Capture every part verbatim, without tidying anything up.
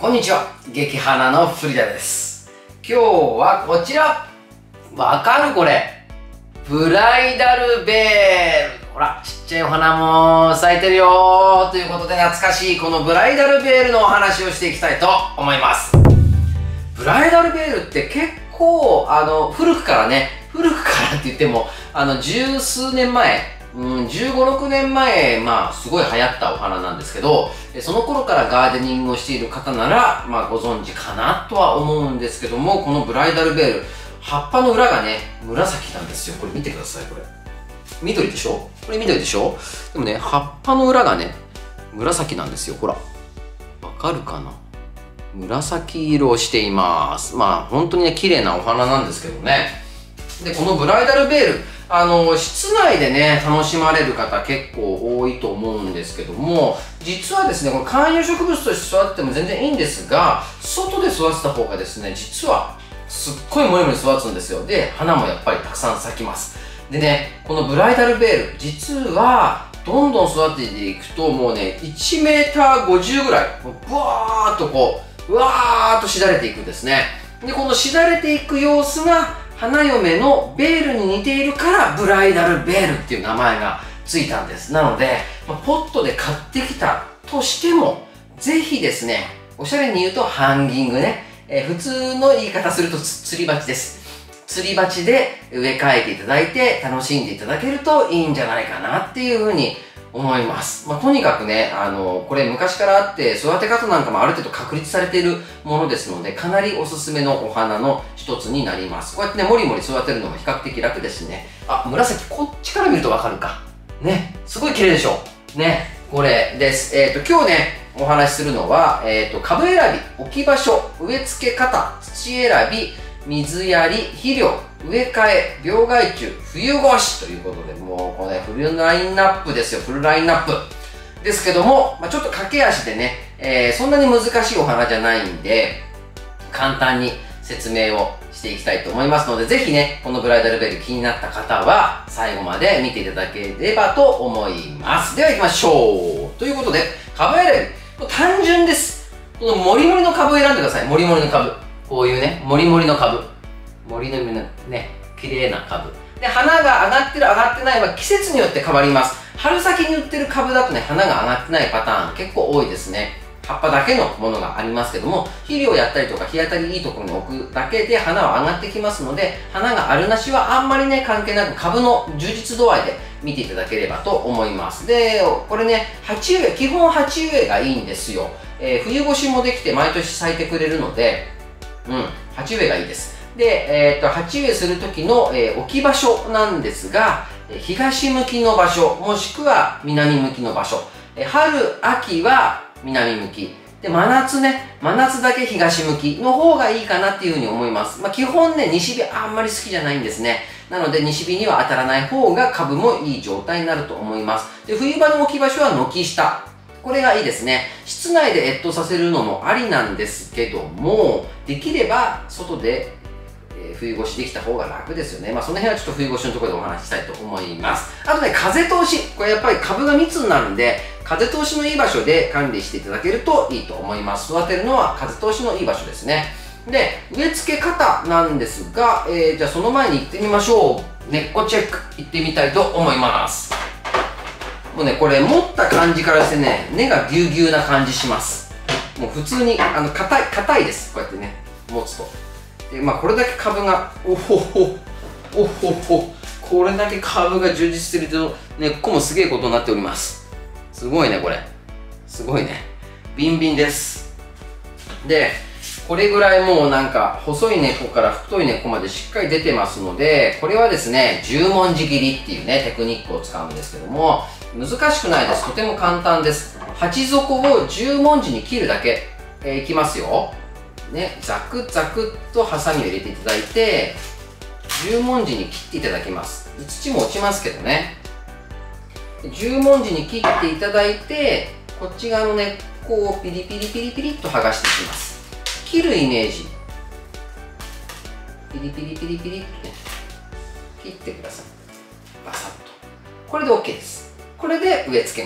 こんにちは、激花のフリダです。今日はこちら、わかるこれ、ブライダルベール。ほら、ちっちゃいお花も咲いてるよーということで、懐かしいこのブライダルベールのお話をしていきたいと思います。ブライダルベールって結構あの古くからね、古くからって言ってもあの十数年前、うん、じゅうご、ろくねんまえ、まあ、すごい流行ったお花なんですけど、その頃からガーデニングをしている方なら、まあ、ご存知かなとは思うんですけども、このブライダルベール、葉っぱの裏がね、紫なんですよ。これ見てください、これ。緑でしょ？これ緑でしょ？でもね、葉っぱの裏がね、紫なんですよ。ほら。わかるかな？紫色をしています。まあ、本当にね、綺麗なお花なんですけどね。で、このブライダルベール、あの、室内でね、楽しまれる方結構多いと思うんですけども、実はですね、これ観葉植物として育てても全然いいんですが、外で育てた方がですね、実はすっごいもりもり育つんですよ。で、花もやっぱりたくさん咲きます。でね、このブライダルベール、実は、どんどん育てていくと、もうね、いちメーターごじゅうぐらい、もうブワーっとこう、うわーっとしだれていくんですね。で、このしだれていく様子が、花嫁のベールに似ているからブライダルベールっていう名前がついたんです。なので、まあ、ポットで買ってきたとしても、ぜひですね、おしゃれに言うとハンギングね。えー、普通の言い方するとつり鉢です。つり鉢で植え替えていただいて楽しんでいただけるといいんじゃないかなっていうふうに思います。まあ、とにかくね、あの、これ昔からあって育て方なんかもある程度確立されているものですので、かなりおすすめのお花の一つになります。こうやってね、もりもり育てるのも比較的楽ですね。あ、紫、こっちから見るとわかるか。ね、すごい綺麗でしょ。ね、これです。えっと、今日ね、お話しするのは、えっと、株選び、置き場所、植え付け方、土選び、水やり、肥料、植え替え、病害虫、冬越しということで、もうこれ、フルラインナップですよ、フルラインナップ。ですけども、まあ、ちょっと駆け足でね、えー、そんなに難しいお花じゃないんで、簡単に説明をしていきたいと思いますので、ぜひね、このブライダルベール気になった方は、最後まで見ていただければと思います。では行きましょう。ということで、株選び、単純です。このモリモリの株を選んでください、モリモリの株。こういうね、もりもりの株。もりのね、綺麗な株。で、花が上がってる上がってないは季節によって変わります。春先に売ってる株だとね、花が上がってないパターン結構多いですね。葉っぱだけのものがありますけども、肥料やったりとか日当たりいいところに置くだけで花は上がってきますので、花があるなしはあんまりね、関係なく株の充実度合いで見ていただければと思います。で、これね、鉢植え、基本鉢植えがいいんですよ。えー、冬越しもできて毎年咲いてくれるので、うん、鉢植えがいいです。で、えっと、鉢植えする時の、えー、置き場所なんですが、東向きの場所、もしくは南向きの場所。えー、春、秋は南向き。で、真夏ね、真夏だけ東向きの方がいいかなっていうふうに思います。まあ、基本ね、西日あんまり好きじゃないんですね。なので、西日には当たらない方が株もいい状態になると思います。で、冬場の置き場所は軒下。これがいいですね。室内で越冬させるのもありなんですけども、できれば外で、えー、冬越しできた方が楽ですよね。まあその辺はちょっと冬越しのところでお話ししたいと思います。あとね、風通し。これやっぱり株が密になるんで、風通しのいい場所で管理していただけるといいと思います。育てるのは風通しのいい場所ですね。で、植え付け方なんですが、えー、じゃあその前に行ってみましょう。根っこチェック行ってみたいと思います。もうね、これ持った感じからしてね、根がぎゅうぎゅうな感じします。もう普通に、あの、硬い、硬いです。こうやってね、持つと。で、まあこれだけ株が、おほほ、おほほ、これだけ株が充実してると、根っこもすげえことになっております。すごいね、これ。すごいね。ビンビンです。で、これぐらいもうなんか、細い根っこから太い根っこまでしっかり出てますので、これはですね、十文字切りっていうね、テクニックを使うんですけども、難しくないです。とても簡単です。鉢底を十文字に切るだけ。えー、いきますよ。ね、ザクザクっとハサミを入れていただいて、十文字に切っていただきます。土も落ちますけどね。十文字に切っていただいて、こっち側の根っこをピリピリピリピリっと剥がしていきます。切るイメージ。ピリピリピリピリってね、切ってください。バサッと。これで OK です。これで植え付けます。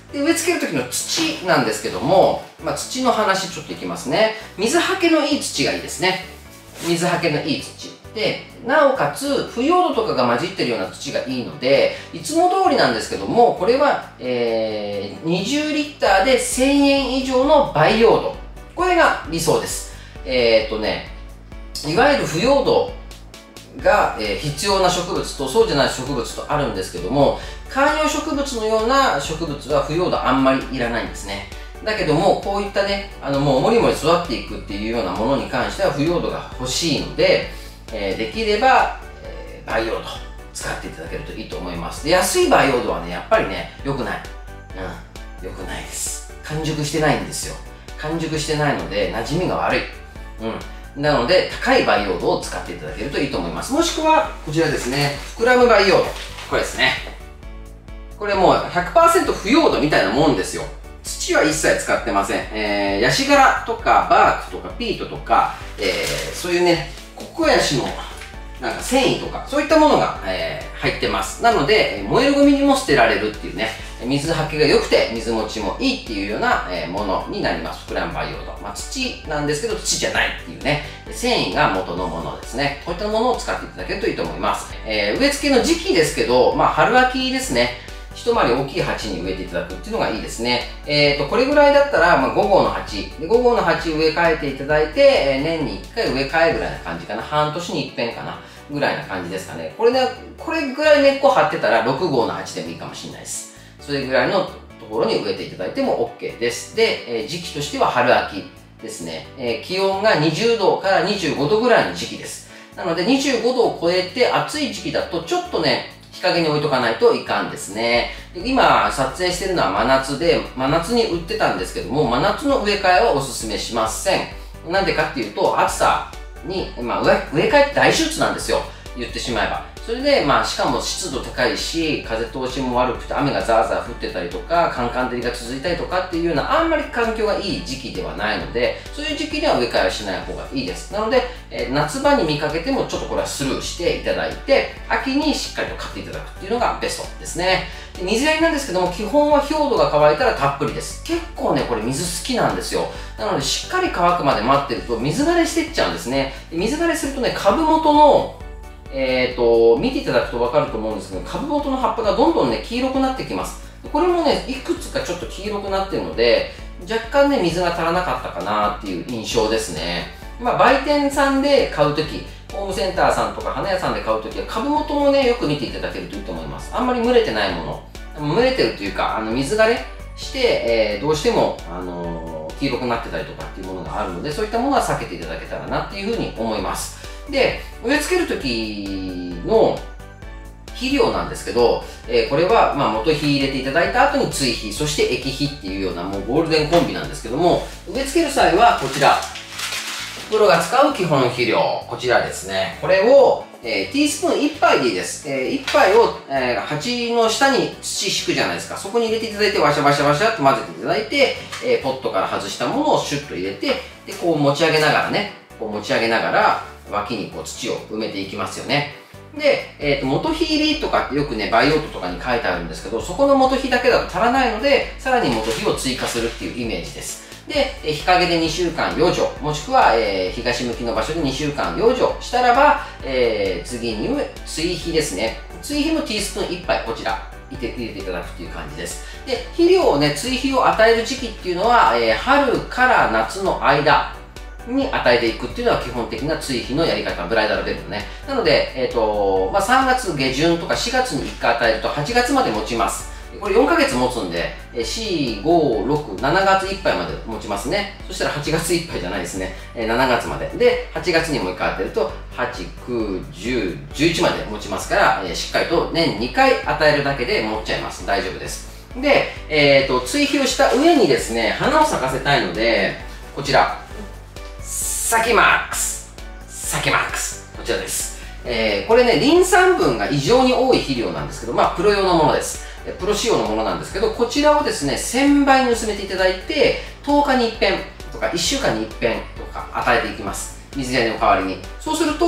で、植え付ける時の土なんですけども、まあ、土の話ちょっといきますね。水はけのいい土がいいですね。水はけのいい土。で、なおかつ、腐葉土とかが混じってるような土がいいので、いつも通りなんですけども、これは、えー、にじゅうリッターでせんえん以上の培養土。これが理想です。えー、っとね、いわゆる腐葉土が、えー、必要な植物とそうじゃない植物とあるんですけども、観葉植物のような植物は腐葉土あんまりいらないんですね。だけども、こういったね、あのもうもりもり育っていくっていうようなものに関しては腐葉土が欲しいので、えー、できれば、えー、培養土使っていただけるといいと思います。で、安い培養土はね、やっぱりね、良くない。うん、良くないです。完熟してないんですよ。完熟してないので、馴染みが悪い。うん。なので、高い培養土を使っていただけるといいと思います。もしくは、こちらですね、膨らむ培養土。これですね。これもう ひゃくパーセント 腐葉土みたいなもんですよ。土は一切使ってません。えー、ヤシ殻とかバークとかピートとか、えー、そういうね、ココヤシのなんか繊維とか、そういったものが、えー、入ってます。なので、燃えるゴミにも捨てられるっていうね、水はけが良くて水持ちもいいっていうような、えー、ものになります。膨らむ培養土。まあ、土なんですけど、土じゃないっていうね、繊維が元のものですね。こういったものを使っていただけるといいと思います。えー、植え付けの時期ですけど、まあ、春秋ですね。一回り大きい鉢に植えていただくっていうのがいいですね。えっと、これぐらいだったら、まあ、ご号の鉢。で、ご号の鉢植え替えていただいて、えー、年にいっかい植え替えぐらいな感じかな。半年に一遍かな。ぐらいな感じですかね。これね、これぐらい根っこ張ってたら、ろく号の鉢でもいいかもしれないです。それぐらいのところに植えていただいても OK です。で、えー、時期としては春秋ですね。えー、気温がにじゅうどからにじゅうごどぐらいの時期です。なので、にじゅうごどを超えて暑い時期だと、ちょっとね、日陰に置いとかないといかんですね。で今、撮影してるのは真夏で、真夏に売ってたんですけども、真夏の植え替えはおすすめしません。なんでかっていうと、暑さに、まあ、植え替えって大手術なんですよ。言ってしまえば。それで、まあ、しかも湿度高いし、風通しも悪くて、雨がザーザー降ってたりとか、カンカン照りが続いたりとかっていうような、あんまり環境がいい時期ではないので、そういう時期には植え替えはしない方がいいです。なので、えー、夏場に見かけても、ちょっとこれはスルーしていただいて、秋にしっかりと買っていただくっていうのがベストですね。で水やりなんですけども、基本は表土が乾いたらたっぷりです。結構ね、これ水好きなんですよ。なので、しっかり乾くまで待ってると、水枯れしていっちゃうんですね。で水枯れするとね、株元のえーと、見ていただくと分かると思うんですけど、株元の葉っぱがどんどんね、黄色くなってきます。これもね、いくつかちょっと黄色くなってるので、若干ね、水が足らなかったかなっていう印象ですね。まあ、売店さんで買うとき、ホームセンターさんとか花屋さんで買うときは、株元もね、よく見ていただけるといいと思います。あんまり蒸れてないもの。蒸れてるというか、あの水枯れして、えー、どうしても、あのー、黄色くなってたりとかっていうものがあるので、そういったものは避けていただけたらなっていうふうに思います。で、植え付けるときの肥料なんですけど、えー、これは、まあ、元肥入れていただいた後に追肥、そして液肥っていうようなもうゴールデンコンビなんですけども、植え付ける際はこちら、プロが使う基本肥料、こちらですね。これを、えー、ティースプーンいっぱいでいいです。えー、いっぱいを、えー、鉢の下に土敷くじゃないですか。そこに入れていただいて、ワシャワシャワシャっと混ぜていただいて、えー、ポットから外したものをシュッと入れて、で、こう持ち上げながらね、こう持ち上げながら、脇にこう土を埋めていきますよね。で、えー、と元肥入りとかってよくね、培養土とかに書いてあるんですけど、そこの元肥だけだと足らないので、さらに元肥を追加するっていうイメージです。で、えー、日陰でにしゅうかん養生、もしくは、えー、東向きの場所でにしゅうかん養生したらば、えー、次に追肥ですね。追肥もティースプーンいっぱい、こちら。入れていただくっていう感じです。で、肥料をね、追肥を与える時期っていうのは、えー、春から夏の間。に与えていくっていうのは基本的な追肥のやり方、ブライダルベルのね。なので、えっと、まあ、さんがつ下旬とかしがつにいっかい与えるとはちがつまで持ちます。これよんかげつ持つんで、よん、ご、ろく、しちがついっぱいまで持ちますね。そしたらはちがついっぱいじゃないですね。しちがつまで。で、はちがつにもういっかい与えると、はち、く、じゅう、じゅういちまで持ちますから、しっかりと年にかい与えるだけで持っちゃいます。大丈夫です。で、えっと、追肥をした上にですね、花を咲かせたいので、こちら。サキマックスサキマックスこちらです、えー、これねリン酸分が異常に多い肥料なんですけど、まあプロ用のものです。プロ仕様のものなんですけど、こちらをですねせんばいに薄めていただいてとおかにいっぺんとかいっしゅうかんにいっぺんとか与えていきます。水やりの代わりに。そうすると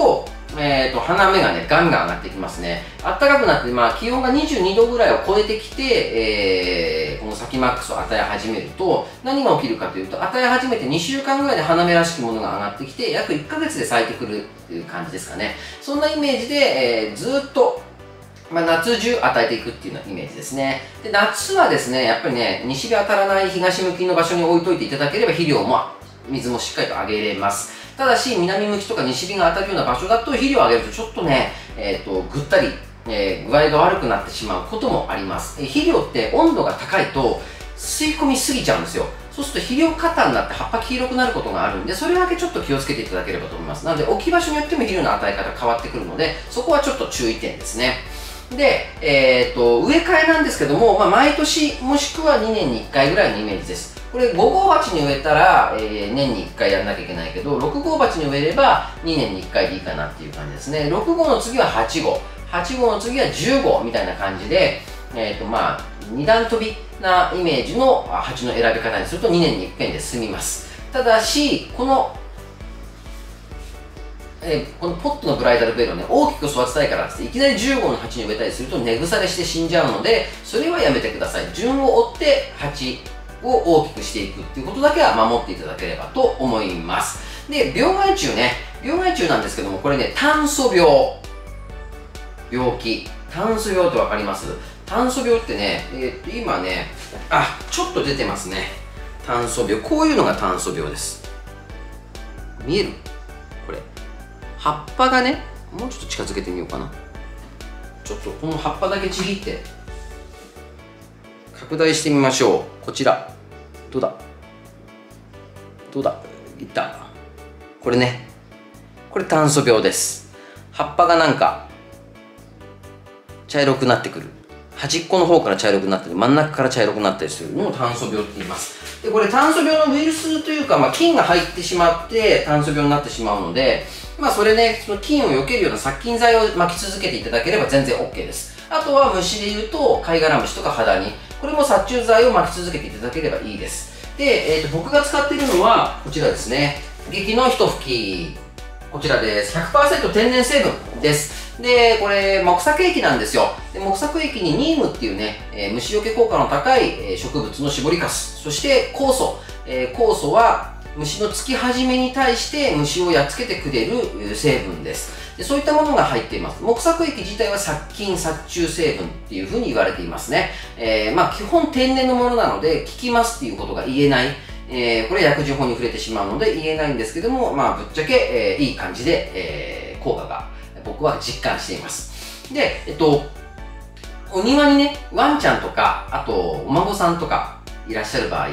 えーと、花芽がね、ガンガン上がってきますね。暖かくなって、まあ、気温がにじゅうにどぐらいを超えてきて、えー、このサキマックスを与え始めると、何が起きるかというと、与え始めてにしゅうかんぐらいで花芽らしきものが上がってきて、約いっかげつで咲いてくるっていう感じですかね。そんなイメージで、えー、ずっと、まあ、夏中与えていくっていうようなイメージですね。で、夏はですね、やっぱりね、西日当たらない東向きの場所に置いといていただければ、肥料も、水もしっかりとあげれます。ただし、南向きとか西日が当たるような場所だと、肥料をあげるとちょっとね、えっと、ぐったり、えー、具合が悪くなってしまうこともあります。えー、肥料って温度が高いと、吸い込みすぎちゃうんですよ。そうすると肥料過多になって葉っぱ黄色くなることがあるんで、それだけちょっと気をつけていただければと思います。なので、置き場所によっても肥料の与え方変わってくるので、そこはちょっと注意点ですね。で、えー、と植え替えなんですけども、まあ、毎年もしくはにねんにいっかいぐらいのイメージです。これご号鉢に植えたら、えー、年にいっかいやらなきゃいけないけど、ろく号鉢に植えればにねんにいっかいでいいかなっていう感じですね。ろく号の次ははち号、はち号の次はじゅう号みたいな感じで、えーとまあ、に段跳びなイメージの鉢の選び方にするとにねんにいっぺんで済みます。ただし、このえー、このポットのブライダルベルをね、大きく育てたいからっていきなりじゅう号の鉢に植えたりすると根腐れして死んじゃうので、それはやめてください。順を追って鉢を大きくしていくっていうことだけは守っていただければと思います。で、病害虫ね、病害虫なんですけども、これね、炭疽病。病気。炭疽病ってわかります？炭疽病ってね、えー、っと、今ね、あ、ちょっと出てますね。炭疽病。こういうのが炭疽病です。見える？これ。葉っぱがね、もうちょっと近づけてみようかな。ちょっとこの葉っぱだけちぎって拡大してみましょう。こちらどうだどうだいった。これね、これ炭疽病です。葉っぱがなんか茶色くなってくる。端っこの方から茶色くなったり、真ん中から茶色くなったりするのを炭疽病って言います。で、これ炭疽病のウイルスというか、まあ、菌が入ってしまって炭疽病になってしまうので、まあそれね、その菌を避けるような殺菌剤を撒き続けていただければ全然 OK です。あとは虫でいうと、貝殻虫とかハダニ。これも殺虫剤を撒き続けていただければいいです。で、えーと、僕が使っているのは、こちらですね。劇の一吹き。こちらです。ひゃくパーセント 天然成分です。で、これ、木作液なんですよ。で木作液にニームっていうね、えー、虫除け効果の高い、えー、植物の搾りかす。そして酵素。えー、酵素は、虫のつき始めに対して虫をやっつけてくれる成分です。でそういったものが入っています。木作液自体は殺菌殺虫成分っていうふうに言われていますね。えー、まあ基本天然のものなので効きますっていうことが言えない。えー、これ薬事法に触れてしまうので言えないんですけども、まあぶっちゃけ、えー、いい感じで、えー、効果が僕は実感しています。で、えっと、お庭にね、ワンちゃんとか、あとお孫さんとか、いらっしゃる場合って、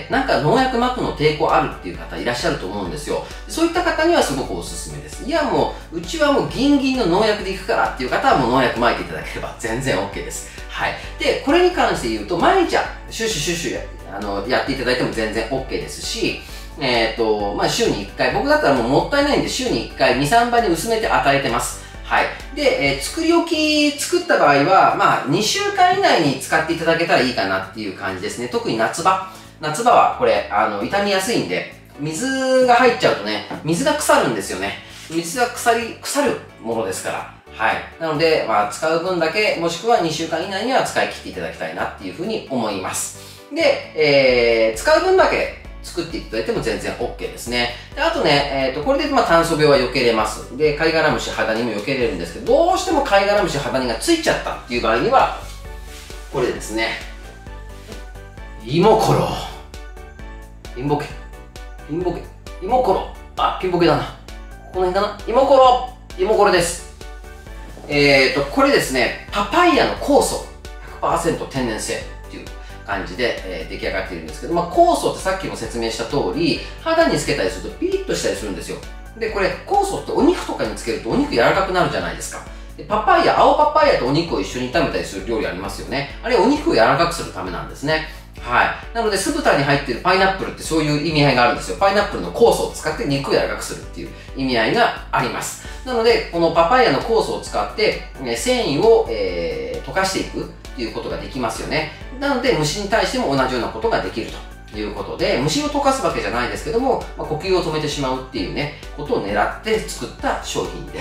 なんか農薬撒くの抵抗あるっていう方いらっしゃると思うんですよ。そういった方にはすごくおすすめです。いやもう、うちはもうギンギンの農薬でいくからっていう方はもう農薬撒いていただければ全然 OK です。はい。で、これに関して言うと、毎日シュッシュシュッシュや、あの、やっていただいても全然 OK ですし、えっと、まあ週にいっかい、僕だったらもうもったいないんで週にいっかいに、さんばいに薄めて与えてます。はい。で、えー、作り置き作った場合は、まあ、にしゅうかん以内に使っていただけたらいいかなっていう感じですね。特に夏場。夏場はこれ、あの、傷みやすいんで、水が入っちゃうとね、水が腐るんですよね。水が腐り、腐るものですから。はい。なので、まあ、使う分だけ、もしくはにしゅうかん以内には使い切っていただきたいなっていうふうに思います。で、えー、使う分だけ、作っていただいても全然 OK ですね。であとね、えーと、これでまあ炭疽病は避けれます。で、貝殻虫、ハダニも避けれるんですけど、どうしても貝殻虫、ハダニがついちゃったっていう場合には、これですね。イモコロ。インボケ。インボケ。イモコロ。あ、ピンボケだな。この辺かな。イモコロ。イモコロです。えーと、これですね、パパイヤの酵素。ひゃくパーセント 天然性っていう感じで、えー、出来上がっているんですけど、まあ、酵素ってさっきも説明した通り、肌につけたりするとピリッとしたりするんですよ。で、これ、酵素ってお肉とかにつけるとお肉柔らかくなるじゃないですか。でパパイヤ、青パパイヤとお肉を一緒に炒めたりする料理ありますよね。あれ、お肉を柔らかくするためなんですね。はい。なので、酢豚に入っているパイナップルってそういう意味合いがあるんですよ。パイナップルの酵素を使って肉を柔らかくするっていう意味合いがあります。なので、このパパイヤの酵素を使って、ね、繊維を、えー、溶かしていくっていうことができますよね。なので、虫に対しても同じようなことができるということで、虫を溶かすわけじゃないですけども、まあ、呼吸を止めてしまうっていうね、ことを狙って作った商品です。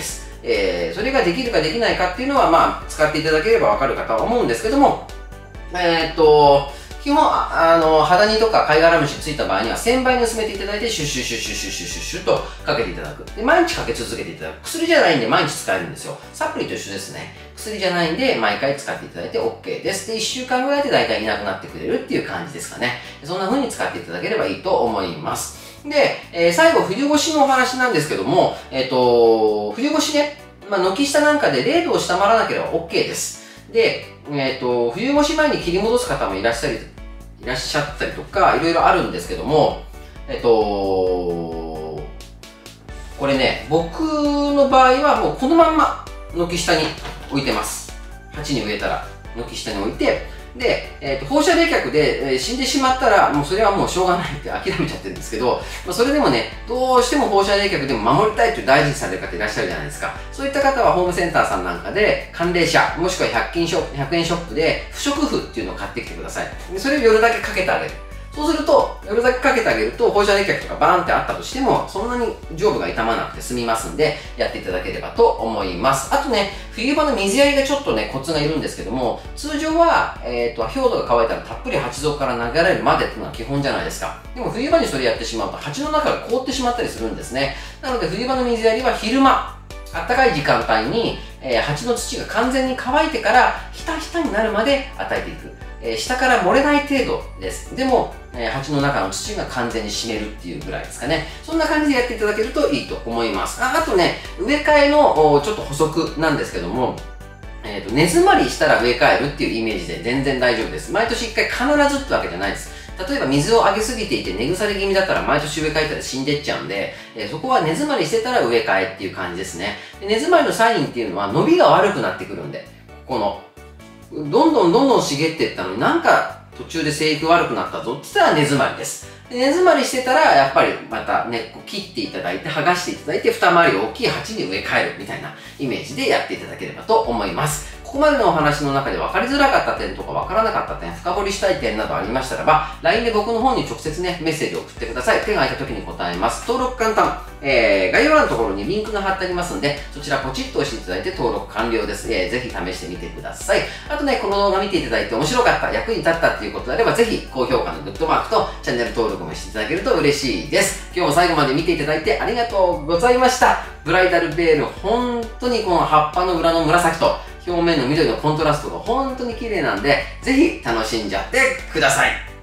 えー、それができるかできないかっていうのは、まあ、使っていただければわかるかとは思うんですけども、えー、っと、基本、あの、肌にとか貝殻虫ついた場合には、せんばいに薄めていただいて、シュッシュッシュッシュッシュッシュッシュッシュッとかけていただく。で、毎日かけ続けていただく。薬じゃないんで毎日使えるんですよ。サプリと一緒ですね。薬じゃないんで、毎回使っていただいて OK です。で、いっしゅうかんぐらいで大体いなくなってくれるっていう感じですかね。そんな風に使っていただければいいと思います。で、えー、最後、冬越しのお話なんですけども、えっと、冬越しね、まあ、軒下なんかでれいどを下回らなければ OK です。で、えっと、冬越し前に切り戻す方もいらっしゃり、いらっしゃったりとか、いろいろあるんですけども、えっと、これね、僕の場合はもうこのまんま軒下に置いてます。鉢に植えたら軒下に置いて、で、えっと、放射冷却で、えー、死んでしまったら、もうそれはもうしょうがないって諦めちゃってるんですけど、まあ、それでもね、どうしても放射冷却でも守りたいという大事にされる方いらっしゃるじゃないですか。そういった方はホームセンターさんなんかで、寒冷車、もしくはひゃく均ショップ、ひゃくえんショップで不織布っていうのを買ってきてください。でそれを夜だけかけてあげる。そうすると、夜だけかけてあげると、放射冷却とかバーンってあったとしても、そんなに上部が傷まなくて済みますんで、やっていただければと思います。あとね、冬場の水やりがちょっとね、コツがいるんですけども、通常は、えっと、表土が乾いたらたっぷり鉢底から流れるまでっていうのは基本じゃないですか。でも冬場にそれやってしまうと、鉢の中が凍ってしまったりするんですね。なので、冬場の水やりは昼間、暖かい時間帯に、えー、鉢の土が完全に乾いてから、ひたひたになるまで与えていく。えー、下から漏れない程度です。でも、えー、鉢の中の土が完全に湿るっていうぐらいですかね。そんな感じでやっていただけるといいと思います。あ、あとね、植え替えのちょっと補足なんですけども、えーと、根詰まりしたら植え替えるっていうイメージで全然大丈夫です。毎年いっかい必ずってわけじゃないです。例えば水をあげすぎていて根腐れ気味だったら毎年植え替えたら死んでっちゃうんで、えー、そこは根詰まりしてたら植え替えっていう感じですね。で根詰まりのサインっていうのは伸びが悪くなってくるんで、この、どんどんどんどん茂っていったのになんか途中で生育悪くなったぞって言ったら根詰まりです。で根詰まりしてたらやっぱりまた根っこ切っていただいて剥がしていただいて二回り大きい鉢に植え替えるみたいなイメージでやっていただければと思います。ここまでのお話の中で分かりづらかった点とか分からなかった点、深掘りしたい点などありましたらば、ライン で僕の方に直接ね、メッセージを送ってください。手が空いた時に答えます。登録簡単。えー、概要欄のところにリンクが貼ってありますので、そちらポチッと押していただいて登録完了です。えー、ぜひ試してみてください。あとね、この動画見ていただいて面白かった、役に立ったっていうことであれば、ぜひ高評価のグッドマークとチャンネル登録もしていただけると嬉しいです。今日も最後まで見ていただいてありがとうございました。ブライダルベール、本当にこの葉っぱの裏の紫と、表面の緑のコントラストが本当に綺麗なんで、ぜひ楽しんじゃってください。